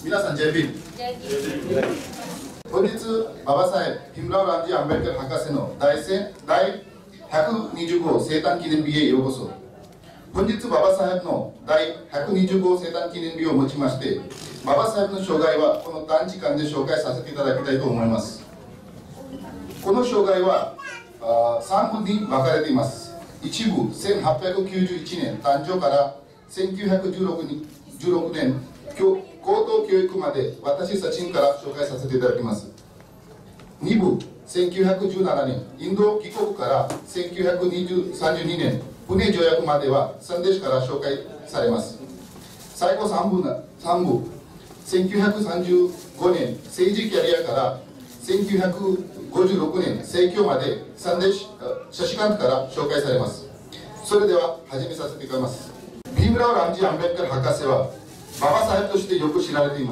皆さん JP。本日、馬場サヘブ・ビムラオ・ラムジー・アンベルカー博士の第120号生誕記念日へようこそ。本日、馬場サヘブの第120号生誕記念日をもちまして、馬場サヘブの生涯はこの短時間で紹介させていただきたいと思います。この生涯は3部に分かれています。一部、1891年誕生から1916年高等教育まで私たちから紹介させていただきます。2部、1917年インド帰国から1932年プネ条約まではサンデシュから紹介されます。最後3部、1935年政治キャリアから1956年政教までサンデシュシャシカントから紹介されます。それでは始めさせていただきます。ビームラオ・ラムジー・アンベルカー博士は馬場サヘブとしてよく知られています。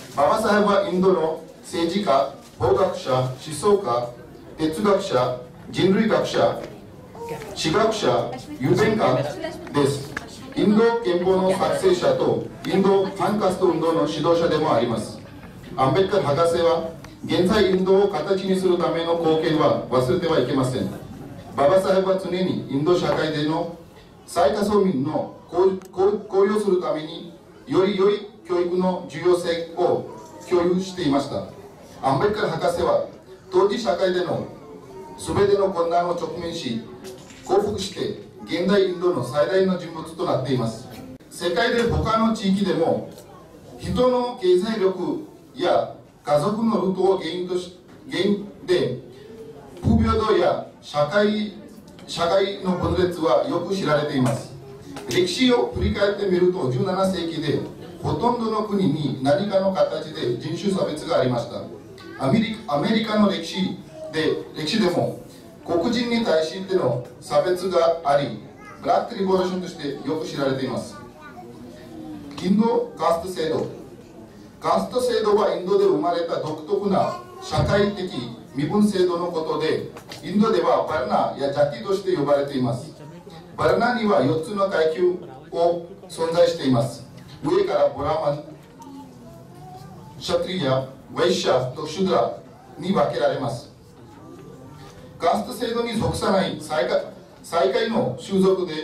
馬場サヘブはインドの政治家、法学者、思想家、哲学者、人類学者、史学者、雄弁家です。インド憲法の作成者とインド反カスト運動の指導者でもあります。アンベルカー博士は現在インドを形にするための貢献は忘れてはいけません。馬場サヘブは常にインド社会での最下層民の向上するためにより良い教育の重要性を共有していました。アンベルカー博士は当時社会での全ての困難を直面し克服して現代インドの最大の人物となっています。世界で他の地域でも人の経済力や家族のルートを原因で不平等や社会の分裂はよく知られています。歴史を振り返ってみると17世紀でほとんどの国に何かの形で人種差別がありました。アメリカの歴史でも黒人に対しての差別があり、ブラックリボリューションとしてよく知られています。インドカースト制度。カースト制度はインドで生まれた独特な社会的身分制度のことで、インドではバルナやジャティとして呼ばれています。バルナには4つの階級を存在しています。上からブラマン、シャトリア、ウェイシャとシュドラに分けられます。カースト制度に属さない最下位の種族で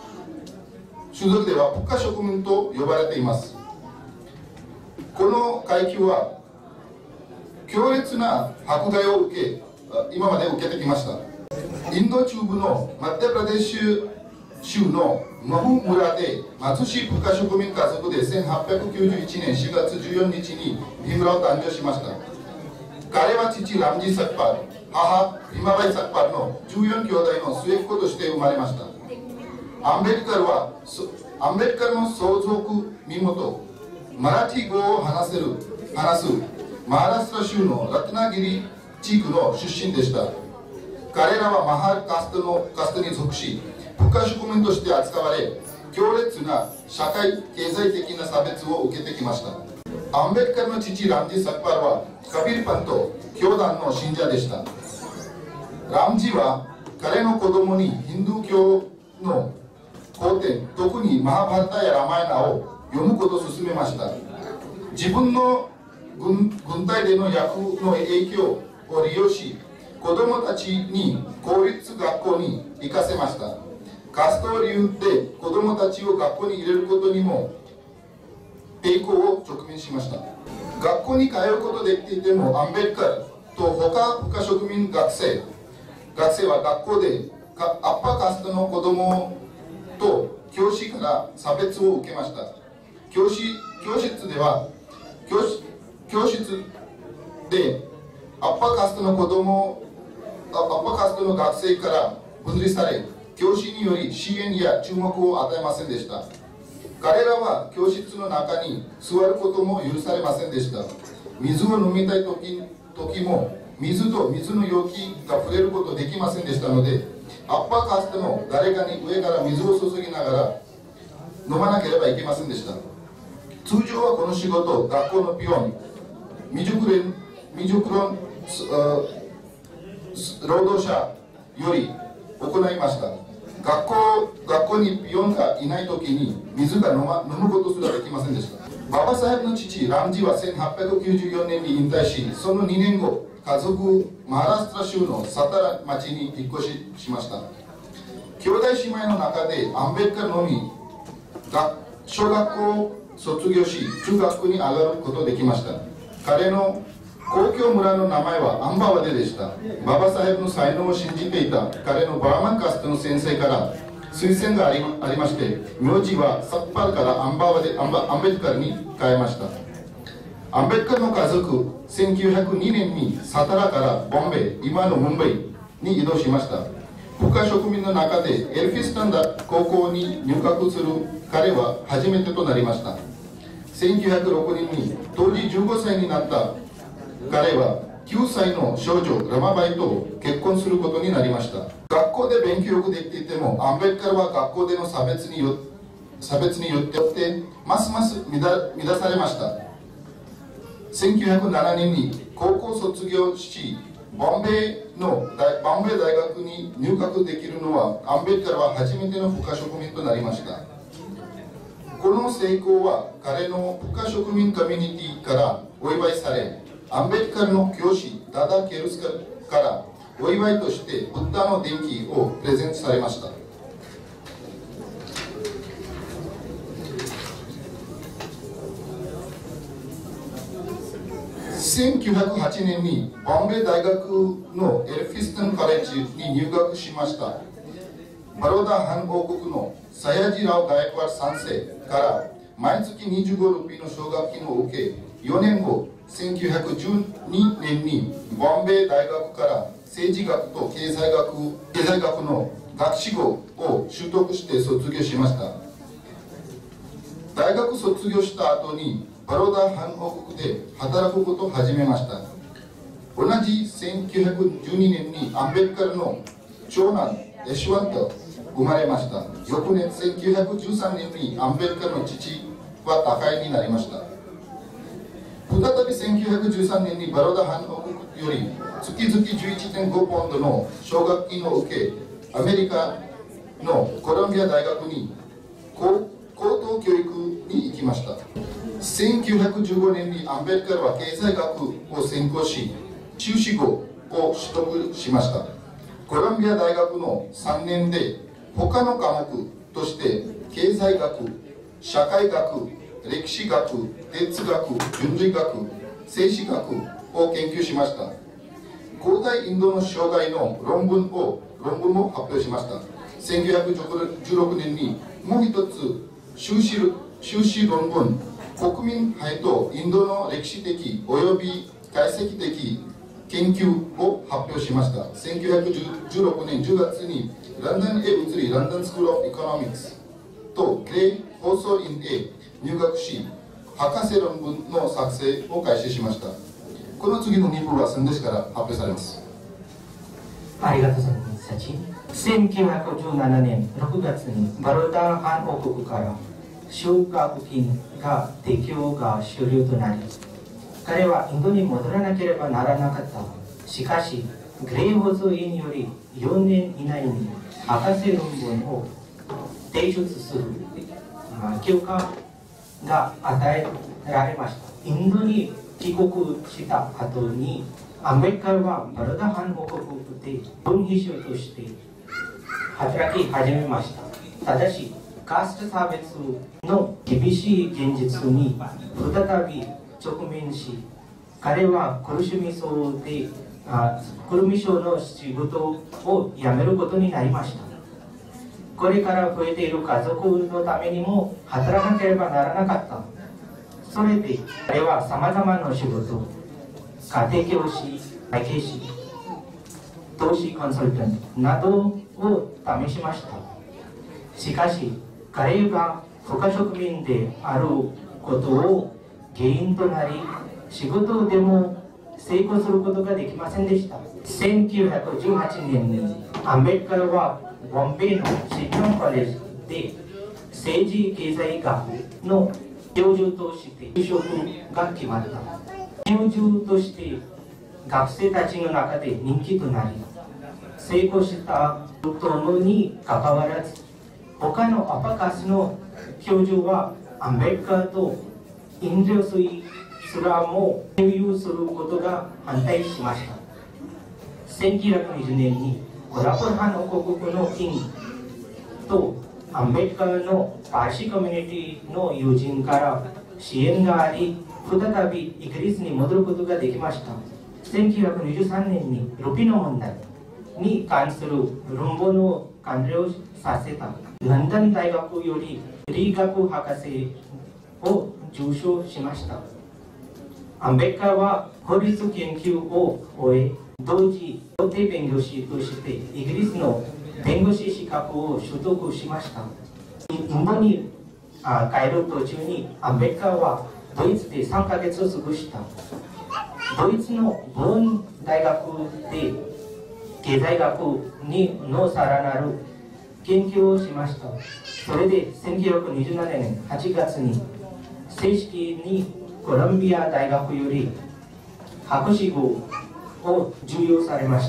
は国家植民と呼ばれています。この階級は強烈な迫害を今まで受けてきました。インド中部のマッテプラデシュ州のマフ村で貧しい国家植民家族で1891年4月14日にビムラを誕生しました。彼は父ラムジー・サクパル、母ビマバイ・サクパルの14兄弟の末っ子として生まれました。アンベルカルの相続身元マラティ語を話すマハラストラ州のラトナギリ地区の出身でした。彼らはマハーカストに属し、国家植民として扱われ、強烈な社会経済的な差別を受けてきました。アンベルカルの父ラムジー・サクパルはカビルパンと教団の信者でした。ラムジーは彼の子供にヒンドゥー教の古典、特にマハバラタやラマヤナを読むことを勧めました。自分の軍隊での役の影響を利用し、子供たちに公立学校に行かせました。カスト理由で子供たちを学校に入れることにも抵抗を直面しました。学校に通うことできていてもアンベルカーと他国家植民学生は学校でアッパーカーストの子供と教師から差別を受けました。教室でアッパーカーストの学生から分離され、教師により支援や注目を与えませんでした。彼らは教室の中に座ることも許されませんでした。水を飲みたい時も水と水の容器が触れることできませんでしたので、アッパーカーストの誰かに上から水を注ぎながら飲まなければいけませんでした。通常はこの仕事、学校のピオン、未熟論労働者より行いました。学校にピオンがいないときに水が飲むことすらできませんでした。 ババサヘブの父ラムジーは1894年に引退し、その2年後、家族マハラストラ州のサタラ町に引っ越しました。兄弟姉妹の中でアンベッカーのみ小学校を卒業し、中学校に上がることができました。彼の公共村の名前はアンバワデでした。ババサヘブの才能を信じていた彼のバーマンカストの先生から推薦がありまして、名字はサッパルからアンベッカーに変えました。アンベッカーの家族、1902年にサタラからボンベイ、今のムンバイに移動しました。国家植民の中でエルフィスタンダ高校に入学する彼は初めてとなりました。1906年に当時15歳になった彼は9歳の少女ラマバイと結婚することになりました。学校で勉強よくできていても、アンベッカーは学校での差別によってますます乱されました。1907年に高校卒業し、ボンベイ大学に入学できるのはアンベッカーは初めての副植民となりました。この成功は彼の副植民コミュニティからお祝いされ、アンベッカーの教師ダダ・ケルスカからお祝いとしてブッダの電気をプレゼントされました。1908年にボンベイ大学のエルフィストンカレッジに入学しました。バロダ反王国のサヤジラオ・ガイクワ3世から毎月25ルピーの奨学金を受け、4年後1912年にボンベイ大学から政治学と経済学の学士号を取得して卒業しました。大学卒業した後にバロダ反王国で働くことを始めました。同じ1912年にアンベッカーの長男エシュワント生まれました。翌年1913年にアンベッカーの父は他界になりました。再び1913年にバロダ反王国より月々 11.5 ポンドの奨学金を受け、アメリカのコロンビア大学に高等教育に行きました。1915年にアンベッカーは経済学を専攻し、修士号を取得しました。コロンビア大学の3年で他の科目として経済学、社会学、歴史学、哲学、人類学、政治学を研究しました。古代インドの障害の論文も発表しました。1916年にもう一つ修士論文、国民杯とインドの歴史的および解析的研究を発表しました。1916年10月にランドンへ移り、ランドンスクール・オブ・エコノミクスとグレイ放送院へ入学し、博士論文の作成を開始しました。この次の2部は宣伝から発表されます。 ありがとうございます。1917年6月にバロダ反王国から奨学金が提供が終了となり、彼はインドに戻らなければならなかった。しかし、グレイ放送院より4年以内に博士論文を提出する許可が与えられました。インドに帰国した後にアンベッカーはバロダ反王国で文秘書として働き始めました。ただし、カースト差別の厳しい現実に再び直面し、彼はくるみ省の仕事を辞めることになりました。これから増えている家族のためにも働かなければならなかった。それで彼はさまざまな仕事、家庭教師、会計士、投資コンサルタントなどを試しました。しかし、彼が副植民であることを原因となり、仕事でも成功することができませんでした。1918年にアンベッカーはボンベイのシトンコレージで政治経済学の教授として就職が決まった。教授として学生たちの中で人気となり、成功したことにかかわらず、他のアパカスの教授はアンベッカーと飲料水すらも給油することが反対しました。1920年にコラプルハン王国のキングとアンベッカーのパーシーコミュニティの友人から支援があり、再びイギリスに戻ることができました。1923年にルピノ問題に関する論文の完了させた。ロンドン大学より理学博士を受賞しました。アンベッカーは法律研究を終え、同時法廷弁護士としてイギリスの弁護士資格を取得しました。インドに帰る途中にアンベッカーはドイツで3ヶ月過ごした。ドイツのボーン大学で経済学のさらなる研究をしました。それで1927年8月に正式にコロンビア大学より博士号を授与されました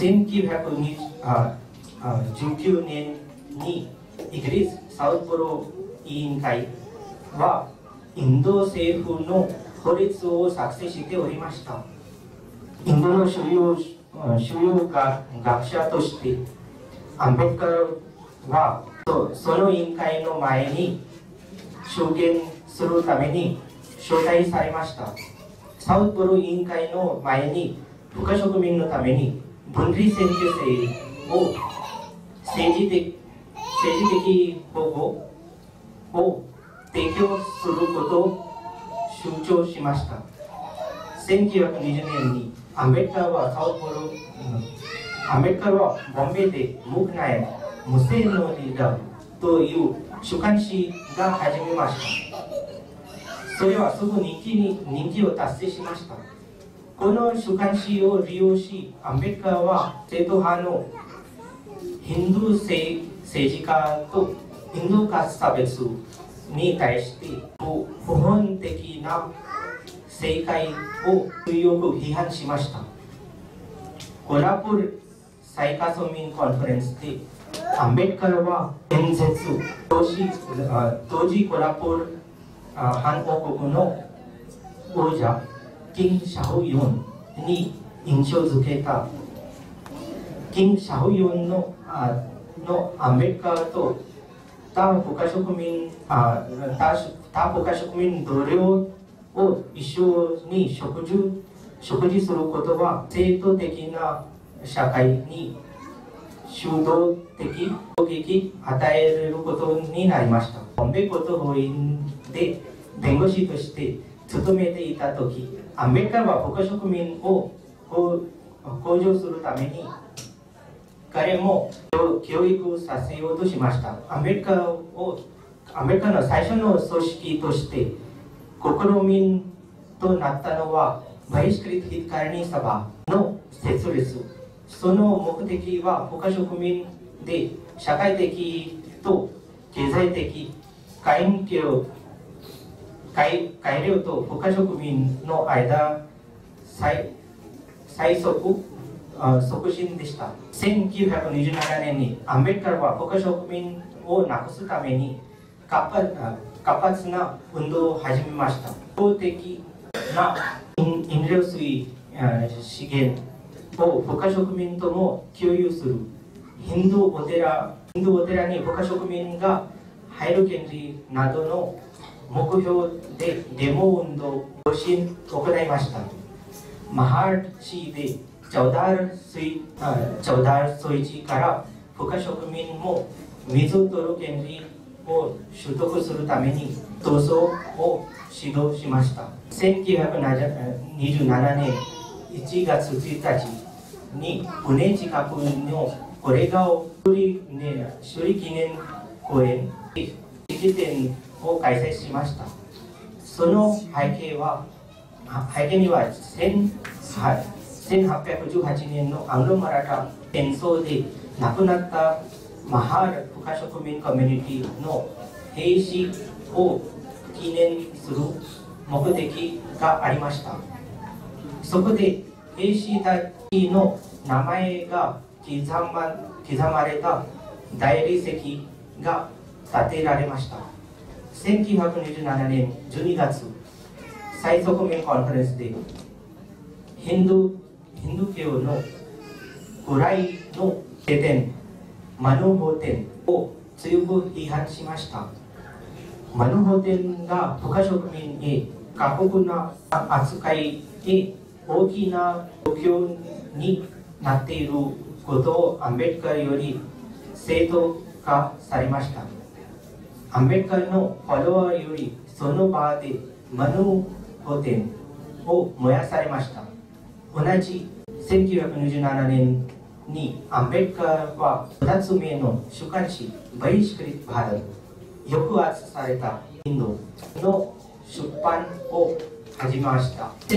。1919年にイギリスサウスポロ委員会はインド政府の法律を作成しておりました。インドの主要学者としてアンベッカーはその委員会の前に証言するために招待されました。サウスポロ委員会の前に部下職民のために分離選挙制を政治的保護を提供することを主張しました。1920年にアンベッカーはボンベイでムクナイ無性のリーダーという週刊誌が始めました。それはすぐ人気を達成しました。この週刊誌を利用し、アンベッカーは正統派のヒンドゥー政治家とインドカースト差別に対して不本的な政界を強く批判しました。コラプル最下層民コンファレンスでアンベッカーは演説、当時コラプルハン王国の王者キングシャフユンに印象づけた。キングシャフユンのアンベッカーと他部下職民同僚を一緒に食事することは制度的な社会に主導的攻撃を与えることになりました。ボンベイ高等法院で弁護士として勤めていた時、アンベッカーは部下職民を向上するために彼も教育させようとしました。アメリカの最初の組織として試みとなったのはバイシクリッヒッカーニサバの設立。その目的は部下職民で社会的と経済的改良と部下職民の間最速促進でした。1927年にアンベッカーは部下職民をなくすために活発な運動を始めました。公的な飲料水資源を部下職民とも共有する。ヒンドゥーお寺に部下職民が入る権利などの目標でデモ運動を行いました。マハー市でチャウダー水地から部下職民も水を取る権利を取得するために闘争を指導しました。1927年1月1日にプネ近くのコレガオ首里記念公園で式典を開催しました。その背景には1818年のアングロマラタ戦争で亡くなったマハール部下職民コミュニティの兵士を記念する目的がありました。そこで兵士たちの名前が刻まれた大理石が建てられました。1927年12月、 最側面コンファレンスでヒンドゥー教の古来の聖典マノ法典を強く批判しました。マノ法典が他植民へ過酷な扱いで大きな状況になっていることをアンベッカーより正当化されました。アンベッカーのフォロワーよりその場でマノ法典を燃やされました。同じ1927年にアンベッカーは2つ目の週刊誌バイシクリットバール抑圧されたインドの出版を始めました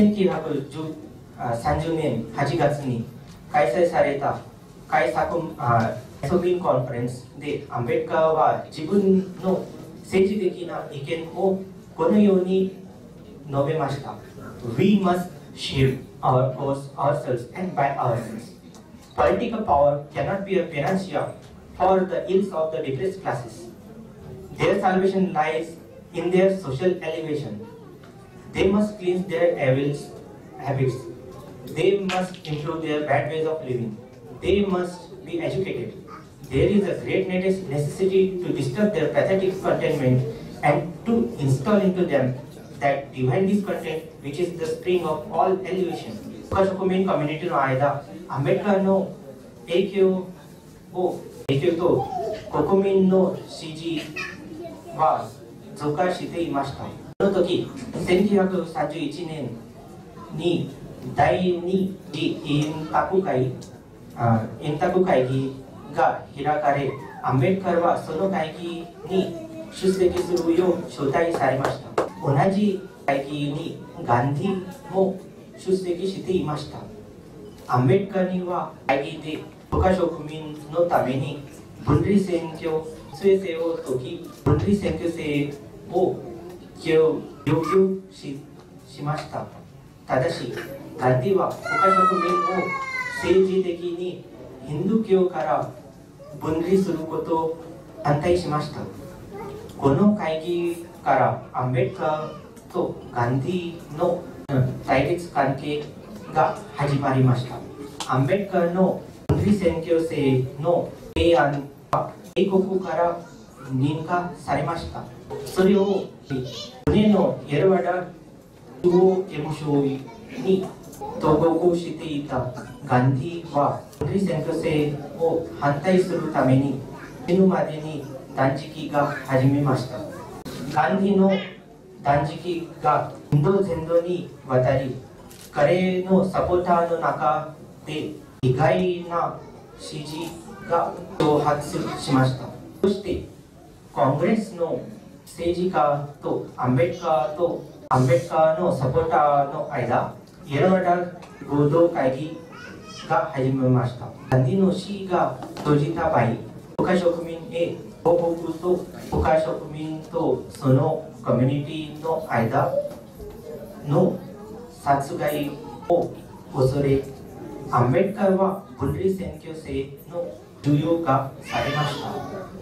。1930年8月に開催された開催民コンファレンスでアンベッカーは自分の政治的な意見をこのように述べました。We must shield our cause ourselves and by ourselves. Political power cannot be a panacea for the ills of the depressed classes. Their salvation lies in their social elevation. They must cleanse their evil habits. They must improve their bad ways of living. They must be educated. There is a great necessity to disturb their pathetic contentment and to install into them that divine discontent which is the spring of all elevation. 他植民コミュニティの間、アメリカの影響と国民の支持は増加していました。その時、1931年に第二次円卓会議が開かれ、アンベッカーはその会議に出席するよう招待されました。同じ会議にガンディも出席していました。アンベッカーには会議で他植民のために分離選挙制制を解き、分離選挙制を要求しました。ただし、ガンディは他植民を政治的にヒンドゥー教から分離することを反対しました。この会議からアンベッカーとガンディの対立関係が始まりました。アンベッカーの分離選挙制の提案は英国から認可されました。それを船のエルワダ中央刑務所に投獄していたガンディは分離選挙制を反対するために死ぬまでに断食が始めました。ガンディの断食がインド全土に渡り、彼のサポーターの中で意外な支持が挑発しました。そしてコングレスの政治家とアンベッカーのサポーターの間、エルワダ合同会議が始めました。ガンディの死が生じた場合、他植民へ報告と他植民とそのコミュニティの間の殺害を恐れ、アンベッカーは分離選挙制の重要化されました。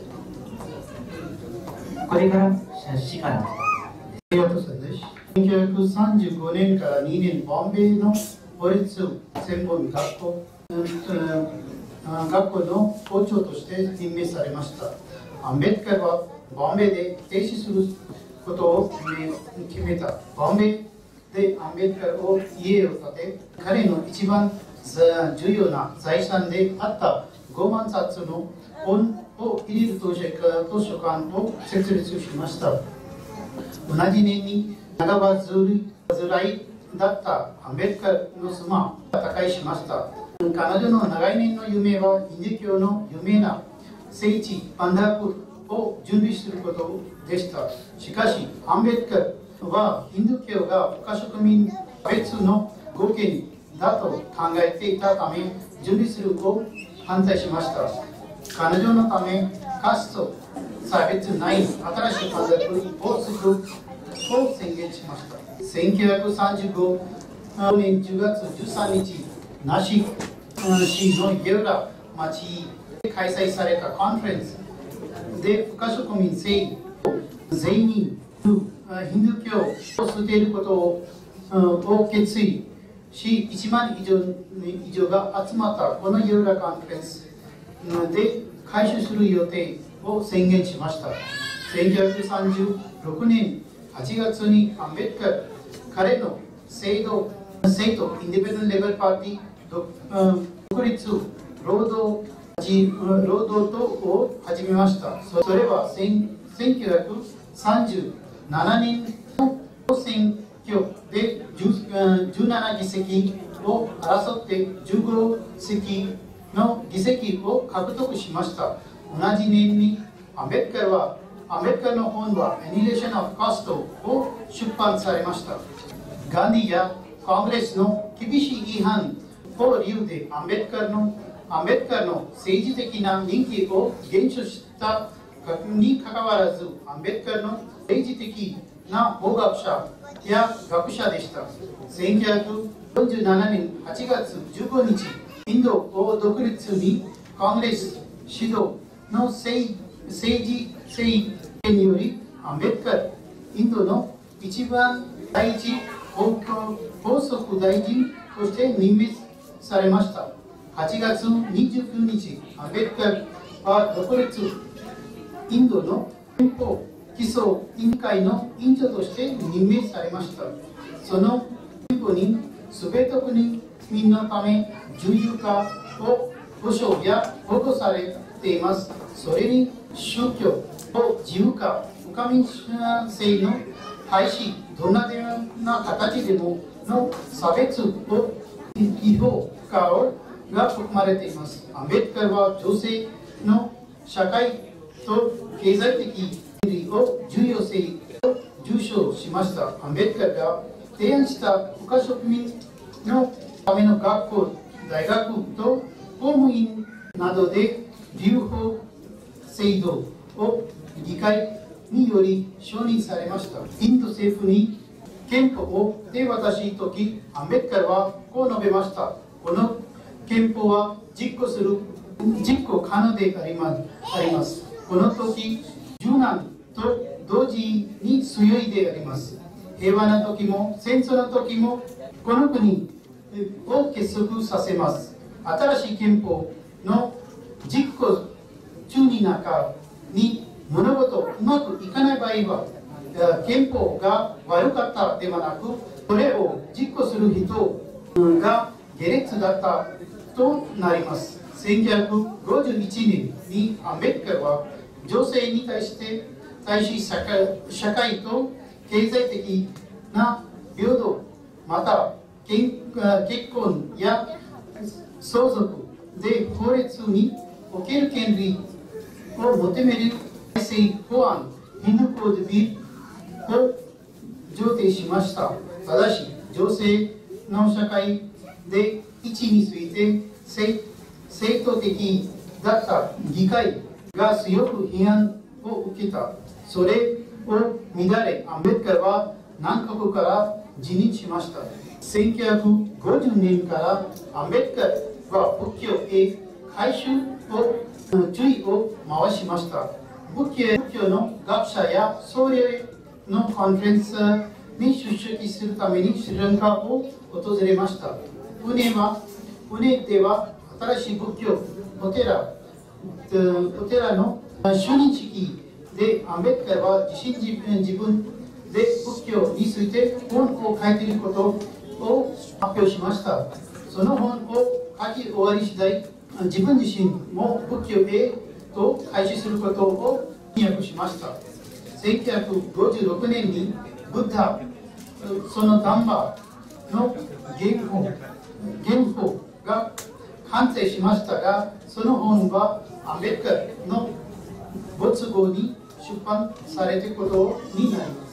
これから写真かな。 1935年から2年、ボンベイの法律専門学校の校長として任命されました。アンベッカーはボンベイで停止することを決めた。ボンベイでアンベッカーを家を建て、彼の一番重要な財産であった5万冊の本を入れる図書館を設立しました。同じ年に長場ずらいだったアンベッカーの妻が他界しました。彼女の長い年の夢はインド教の有名な聖地パンダープを準備することでした。しかし、アンベッカーはインド教が他植民別の合憲だと考えていたため、準備するを反対しました。彼女のため、カスト差別ない新しいパンダープを作ると宣言しました。1935年10月13日、ナシ市のゲルラ町で開催されたコンファレンスで、他植民全員ヒンドゥー教を捨てることを決意し、1万以上が集まったこのユーラカンファレンスで回収する予定を宣言しました。1936年8月にアンベッカー、彼の政党インディペンデント・レベル・パーティー、独立労働党を始めました。それは1937年の選挙で17議席を争って15席の議席を獲得しました。同じ年にアンベッカーの本は Annihilation of Caste を出版されました。ガンディやコングレスの厳しい違反を理由でアンベッカーの政治的な人気を減少したにかかわらず、アンベッカーの政治的な法学者や学者でした。1947年8月15日、インドを独立にコングレス指導の政治権により、アンベッカー、インドの一番第一高速大臣として任命されました。8月29日、アンベッカーは独立インドの憲法基礎委員会の委員長として任命されました。その憲法に全ての国民のため自由化を保障や保護されています。それに宗教を自由化、不可民性の廃止、どんな形でもの差別を違法化が含まれています。アンベッカーは女性の社会と経済的権利を重要性を重視しました。アンベッカーが提案した国家職民のための学校、大学と公務員などで留保制度を議会により承認されました。インド政府に憲法を手渡しとき、アンベッカーはこう述べました。この憲法は実行可能であります。この時、柔軟と同時に強いであります。平和な時も戦争の時もこの国を結束させます。新しい憲法の実行中に中に物事うまくいかない場合は、憲法が悪かったではなく、それを実行する人が下劣だったとなります。1951年にアンベッカーは女性に対し社会と経済的な平等、また結婚や相続で法律における権利を求める改正法案、ヒンドゥーコードビルを上呈しました。ただし、女性の社会で位置について正当的だった議会が強く批判を受けた。それを乱れ、アンベッカーは南国から辞任しました。1950年からアンベッカーは仏教へ改宗を注意を回しました。仏教の学者や僧侶のコンファレンスに出席するためにスリランカを訪れました。プネでは新しい仏教お寺の就任式でアンベッカーは自分で仏教について本を書いていることを発表しました。その本を書き終わり次第、自分自身も仏教へと開始することを翻訳しました。1956年にブッダ、そのダンバの原法が完成しましたが、その本はアンベッカーの没後に出版されていることになります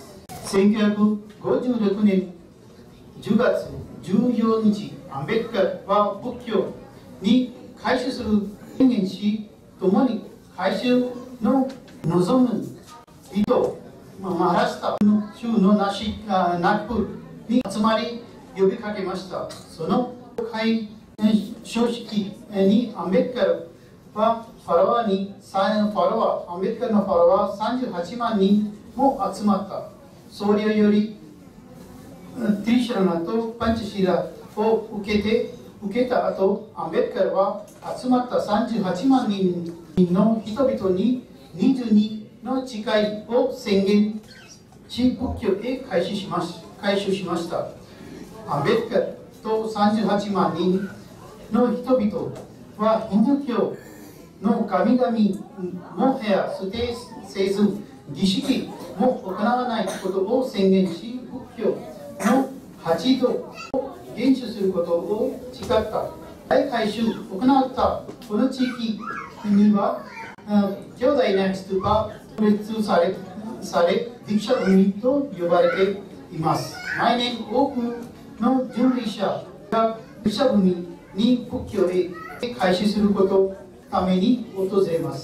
。1956年10月14日、アンベッカーは仏教に改宗する宣言し、共に改宗の望む人、マハラシュタ州のナグプールに集まり呼びかけました。その会書式にアンベッカーはアンベッカーのフォロワー38万人も集まった。 僧侶よりトリシャラナとパンチシラを受けた後、アンベッカーは集まった38万人の人々に22の誓いを宣言し、仏教へ改宗しました。アンベッカーと38万人の人々はヒンドゥー教の神々もはや捨てせず、儀式も行わないことを宣言し、仏教の8度を厳守することを誓った。大改宗を行ったこの地域には、兄弟の人が分裂され、ディクシャ文と呼ばれています。毎年多くの巡礼者がディクシャ文に仏教へ改宗することのために訪れます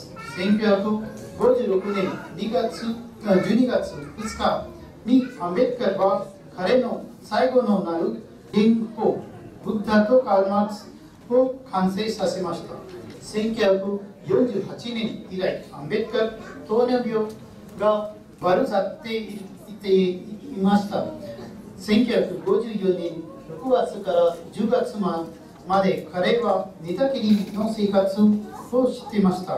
。1956年12月2日にアンベッカーは彼の最後のなる原稿、ブッダとカール・マークスを完成させました。1948年以来、アンベッカー糖尿病が悪さっていました。1954年6月から10月まで彼は寝たきりの生活をしていました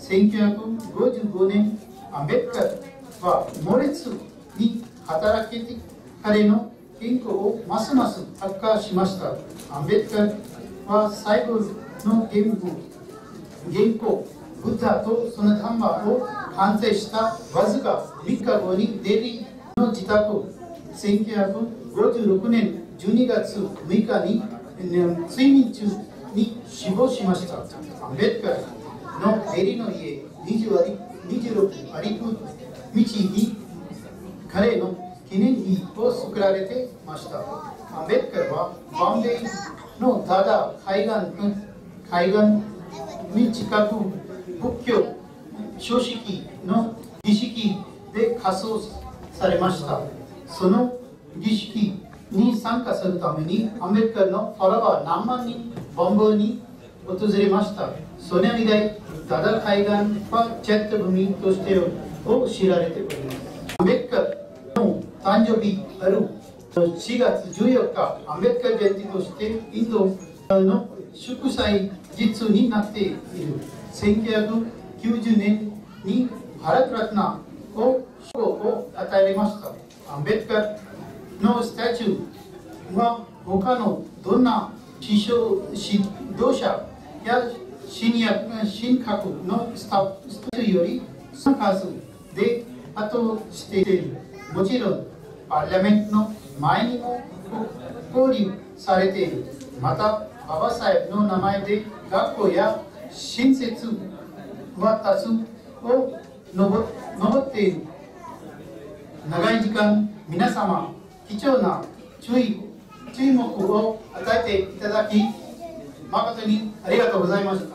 。1955年、アンベッカーは猛烈に働きて彼の健康をますます悪化しました。アンベッカーは最後の原稿、ブッダとそのタンマを完成したわずか3日後にデリーの自宅、1956年12月6日に睡眠中に死亡しました。アンベッカーのデリーの家26アリプ道に彼の記念碑を作られていました。アンベッカーはバンベイのダダ海岸に近く仏教書式の儀式で火葬されました。その儀式に参加するためにアンベッカーのフォロワー何万人ボンボに訪れました。それ以来、ダダ海岸はチェットブミとして知られております。アンベッカーの誕生日ある4月14日、アンベッカージャンティとしてインドの祝祭日になっている。1990年にハラトラトナを与えられました。アンベッカーのスタチューは他のどんな指導者や神格のスタチューよりその数で後している。もちろんパーラメントの前にも交流されている。またババサヘブの名前で学校や新設は多数を上っている。長い時間皆様貴重な注目を与えていただき誠にありがとうございました。